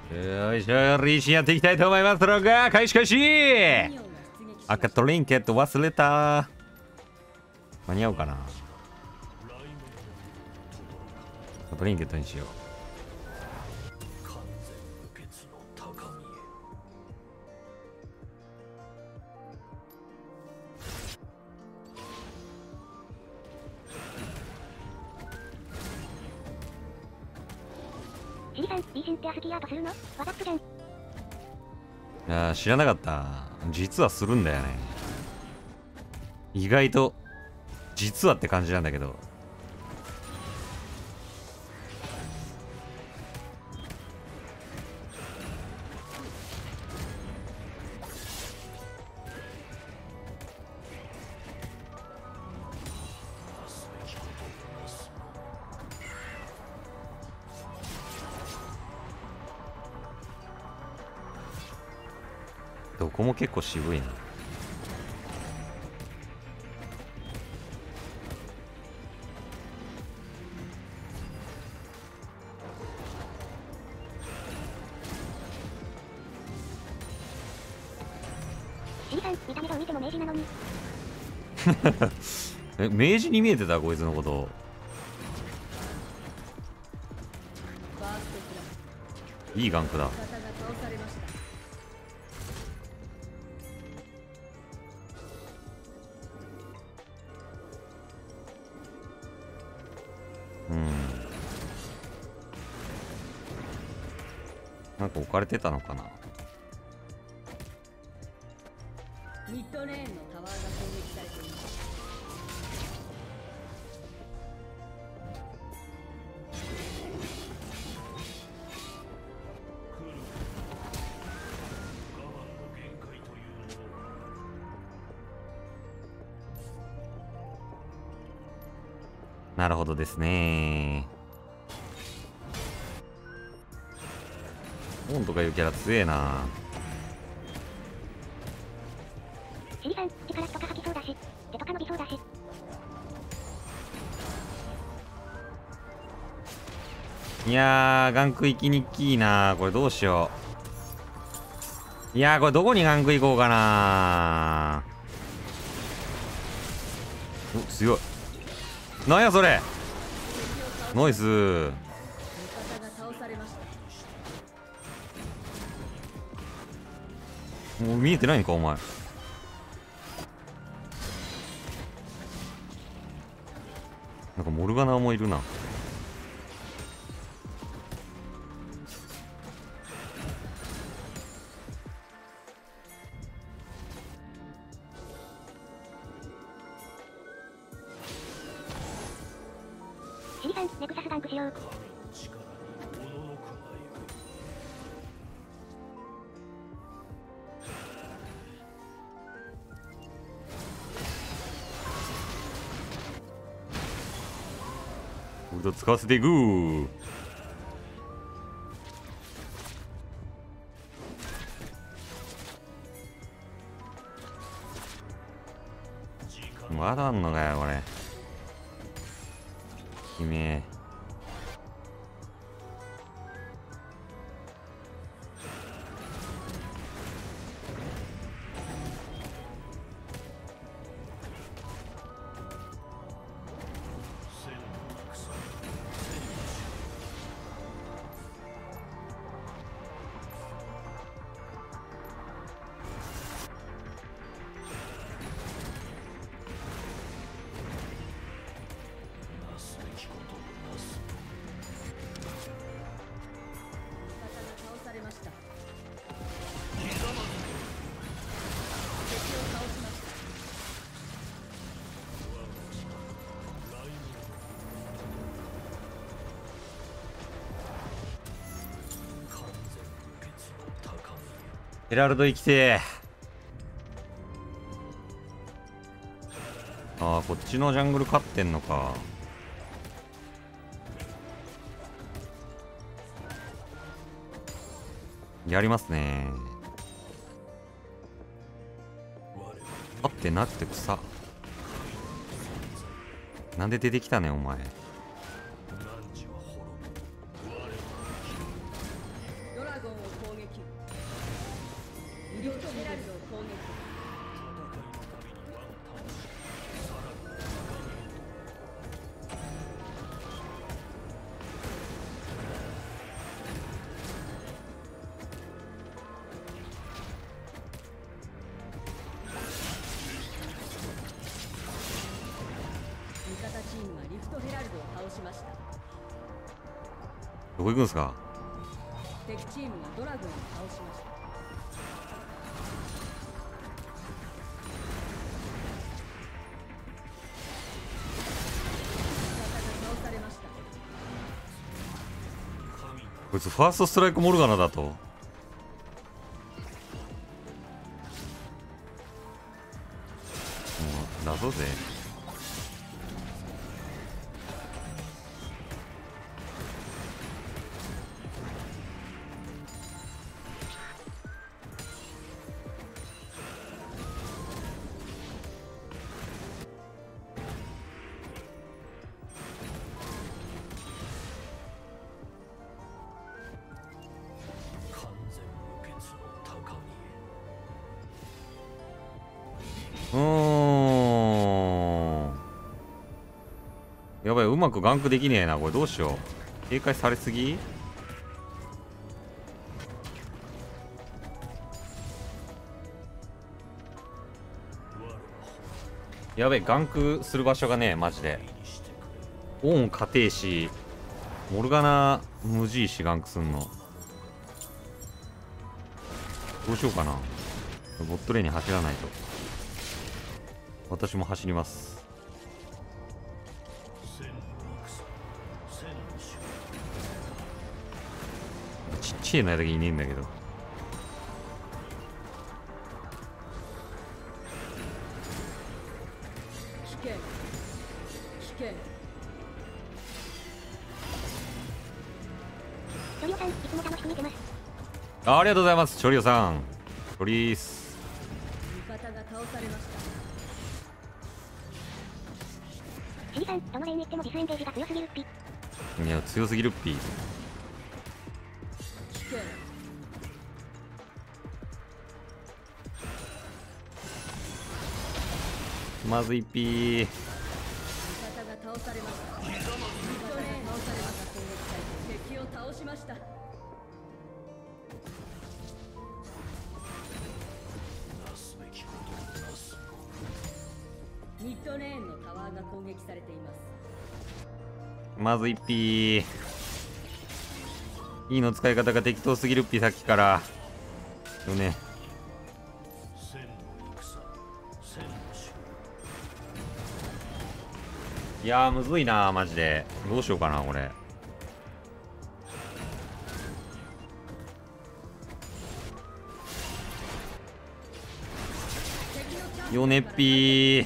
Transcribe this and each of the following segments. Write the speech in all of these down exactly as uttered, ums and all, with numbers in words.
よいしょ、リーシやっていきたいと思います。ロガー開始開始。赤トリンケット忘れた。間に合うかな。トリンケットにしよう。 シリさん、リーシンってアスキーアートするの？ワザップじゃん。 いやー、知らなかった。実はするんだよね。意外と実はって感じなんだけど。どこも結構渋いな。 シリさん、見た目どう見ても明治なのに。 え、明治に見えてたこいつのこと。いいガンクだ。うん。なんか置かれてたのかな。 ミッドレーンのタワーが攻撃されています。 なるほどですね。オンとかいうキャラ強えな。 シリさん、力とか吐きそうだし、手とか伸びそうだし。 いやー、ガンク行きにきいな。これどうしよう。いやー、これどこにガンク行こうかな。お、強い。なんやそれ。ナイス。 味方が倒されました。 もう見えてないんかお前。なんかモルガナもいるな。 シリさん、ネクサスガンクしよう。 ウルト使わせていくー。まだあんのかよこれ。姫。ヘラルド生きてー。ああ、こっちのジャングル勝ってんのか。やりますね。勝ってなくて草。なんで出てきたねんお前。 ドラゴンを撃。リフトヘラルドを攻撃。味方チームがリフトヘラルドを倒しました。 どこ行くんすか？ 敵チームがドラゴンを倒しました。味方が倒されました。 こいつファーストストライクモルガナだと。もうだぞぜ。うーん、やばい、うまくガンクできねえな。これどうしよう。警戒されすぎ。やべえ、ガンクする場所がねえ、マジで。オーン家庭しモルガナ無事いしガンクすんのどうしようかな。ボットレーンに走らないと。私も走ります。ちっちゃいのやだけいねえんだけど。 危険危険。 トリオさんいつも楽しく見てます。 あ、ありがとうございます、チョリオさん。チョリース。 味方が倒されました。 シリさん、どのレーンに行ってもディスエンゲージが強すぎるっぴ。 いや、強すぎるっぴ。 危険。 まずいっぴー。 味方が倒されました。味方が倒されました。攻撃されて敵を倒しました。ミッドレーンのタワーが攻撃されています。 まずいっぴー。いいの使い方が適当すぎるっぴ、さっきからよね。いやーむずいなー、マジで。どうしようかなこれ。よねっぴー。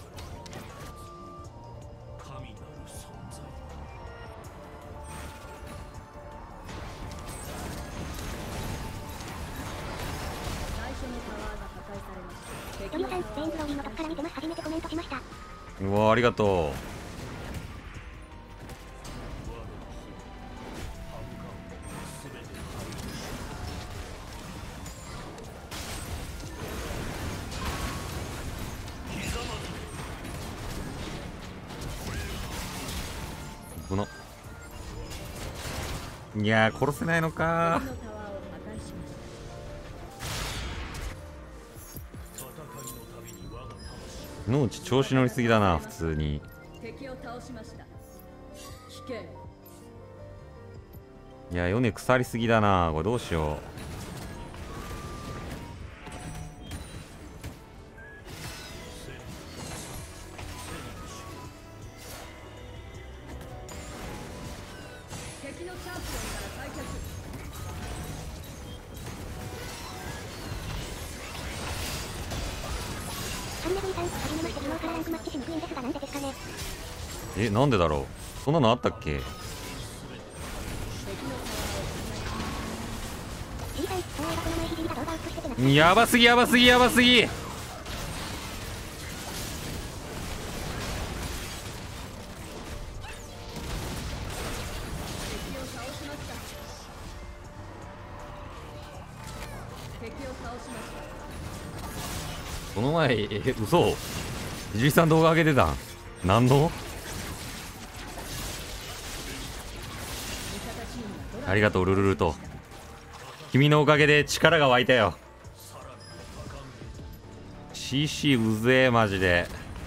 トリオさん、レインブローリーのとこから見てます。初めてコメントしました。 うわー、ありがとう。このいやー殺せないのかー。農地調子乗りすぎだな、普通に。 敵を倒しました。危険。 いや、米腐りすぎだな。これどうしよ敵のチャンピオンから退却。 ハンナブリさん、はじめまして。昨日からランクマッチしにくいんですが、なんでですかね。 う。え、なんでだろう。そんなのあったっけ。 シリさん、そういえばこの前ひじりが動画アップしてて懐かしい。 やばすぎやばすぎやばすぎ。 敵を倒しました。 この前え嘘じいさん動画上げてたん何の味方チームがドラありがとうルルルと君のおかげで力が湧いたよ。 シーシー うぜえマジで。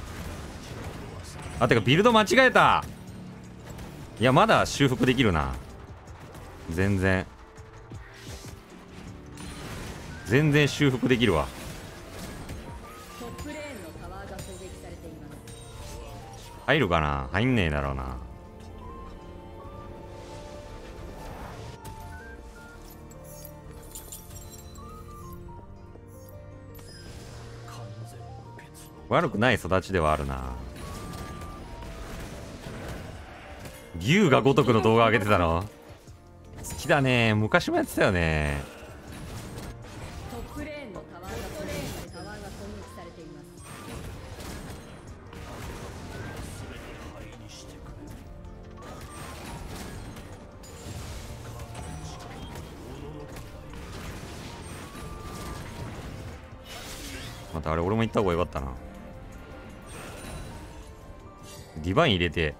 あてかビルド間違えた。いやまだ修復できるな。全然全然修復できるわ。 トップレーンのタワーが攻撃されています。 入るかな。入んねえだろうな。悪くない育ちではあるな。牛が如くの動画上げてたの好きだね。昔もやってたよね。 トップレーンのタワーがトップレーンのタワーが攻撃されています。 またあれ俺も行った方がよかったな。ディバイン入れて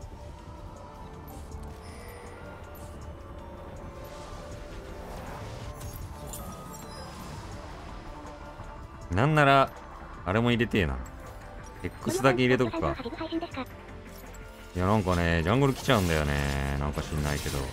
なんならあれも入れてえな。 X だけ入れとくか。いやなんかねジャングル来ちゃうんだよね。なんか知んないけど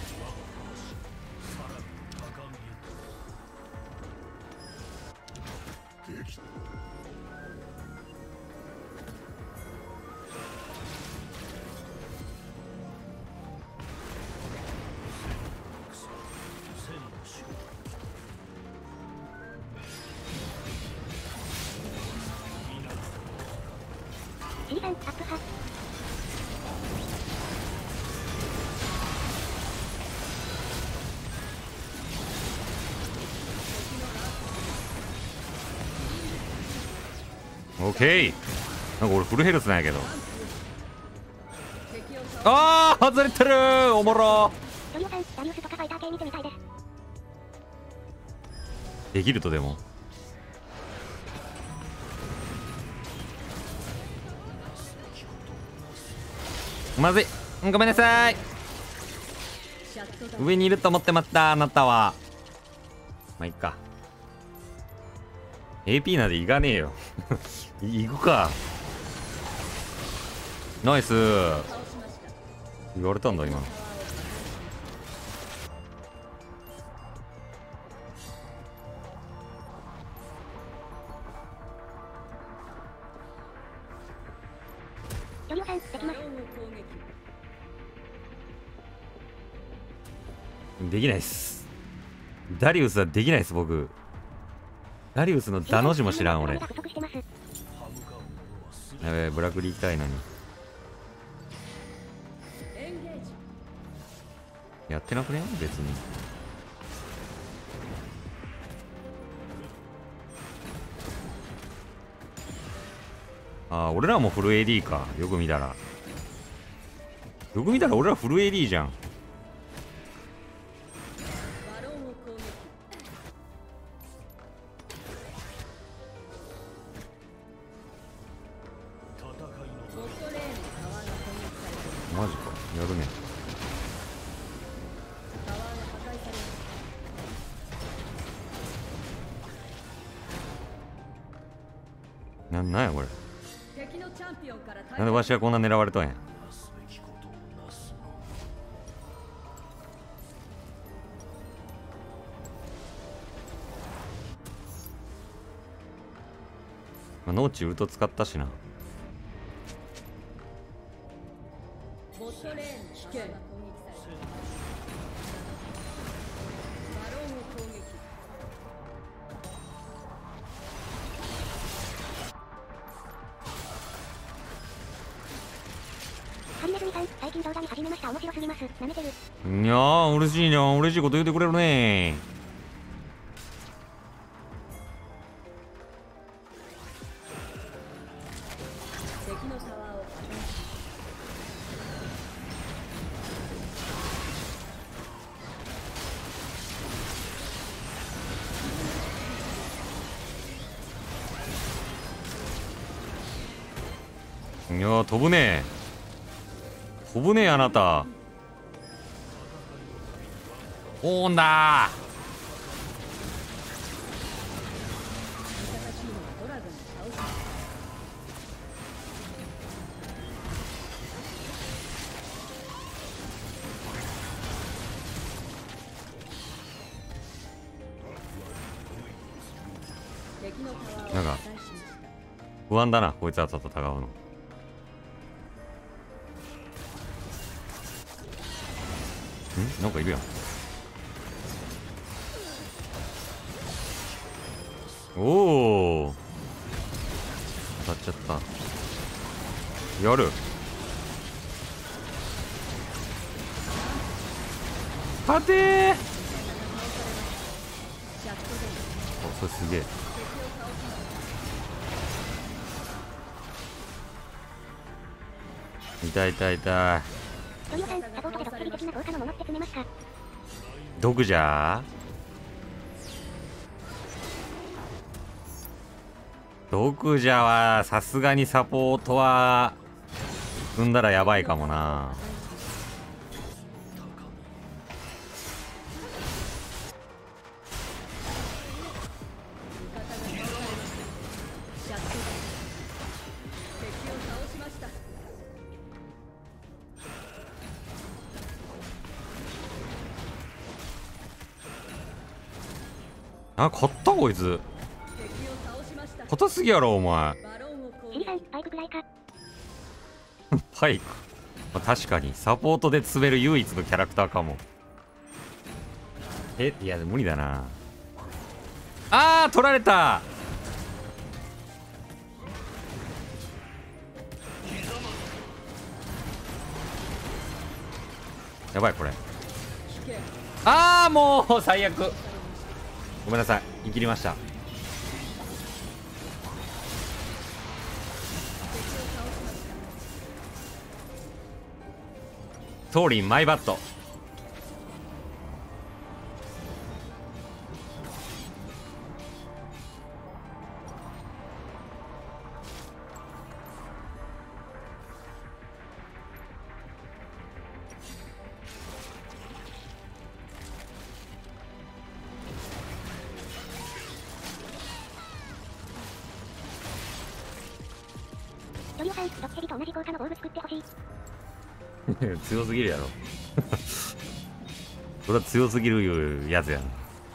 シリさんアップ派。 オッケー。なんか俺フルヘルスなんやけど。 敵を倒あー外れてる。おもろ。 ジョリオさん、ダリウスとかファイター系見てみたいです。 できるとでもまずい。ごめんなさい。 シャットダウン。 上にいると思ってまったあなたは。まあいっか。 エーピー なんでいかねえよい行くか。ナイス。 倒しました。 言われたんだ今の。 ジョリオさん、できます。 バロンを攻撃。 できないっす。ダリウスはできないっす僕。ダリウスのダの字も知らん俺。や不足してます。 べえブラクリ行きたいのに。 エンゲージ。 やってなくね別に。ああ俺らもフル エーディー か。よく見たらよく見たら俺らフル エーディー じゃん。 バロンを攻撃。ボットレーンのタワーが攻撃されています。 マジかやるね。 タワーが破壊されました。 なんなんやこれ。 敵のチャンピオンから大なんでわしがこんな狙われとんや。まあ、農地ウルト使ったしな。 ボットレーンのタワーが攻撃されています。バロンを攻撃。 ハリネズミさん、最近動画見始めました。面白すぎます。舐めてる。 いやー嬉しいな。嬉しいこと言ってくれるね。 敵のタワーを破壊しいやー飛ぶね飛ぶねあなた。おーんだー。 ドラゴンを倒しました。敵のタワーをなんか破壊しました。 不安だなこいつらと戦うの。んなんかいるやん。おお当たっちゃった。やる勝てー。 シャットデウン。 おそれすげえ。 敵を倒しました。 痛い痛い痛い。 トリオさん、サポートでドッキリ的な効果のものって詰めますか？ 毒じゃ毒じゃはさすがにサポートは踏んだらやばいかもな。 味方が倒されました。シャットデウン。敵を倒しました。 あ勝ったこいつ。 敵を倒しました。 硬すぎやろお前。 バロンを攻撃。 シリさん、パイクくらいか。 パイク、まあ、確かにサポートで詰める唯一のキャラクターかも。えいや無理だな。あー取られた。やばいこれ。 危険。 あーもう最悪。ごめんなさい生きりました。 敵を倒しました。 トーリンマイバット。 トリオさん、ドッキリと同じ効果の防具作ってほしい。 強すぎるやろそれは強すぎるやつやん。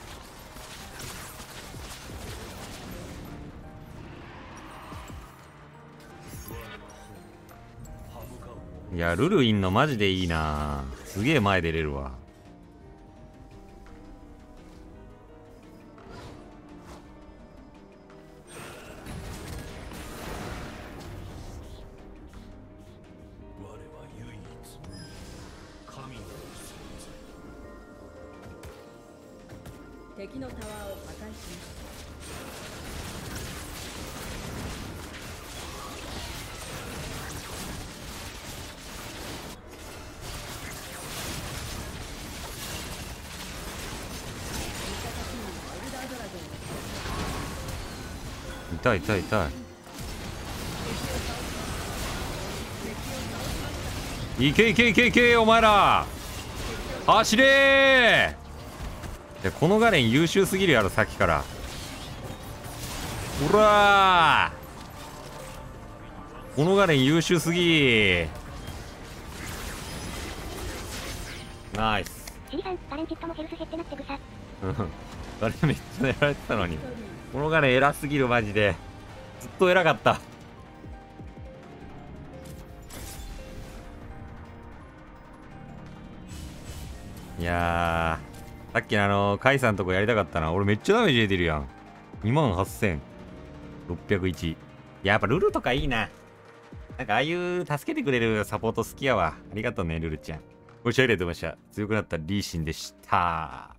いやルルインのマジでいいな。すげえ前出れるわ。 敵のタワーを破壊しました。 痛い痛い痛い。いけいけいけいけお前ら走れー。でこのガレン優秀すぎるやろさっきから。ほらーこのガレン優秀すぎー。ナイス。 シリさん、バレンチットもヘルス減ってなってぐさ。 うんガレンめっちゃやられてたのにこのガレン偉すぎるマジで。ずっと偉かった。いやーさっきのあのカイさんとこやりたかったな。俺めっちゃダメージ出てるやん。にまんはっせんろっぴゃくいち。やっぱルルとかいいな。なんかああいう助けてくれるサポート好きやわ。ありがとうねルルちゃん。ご視聴ありがとうございました。強くなったリーシンでした。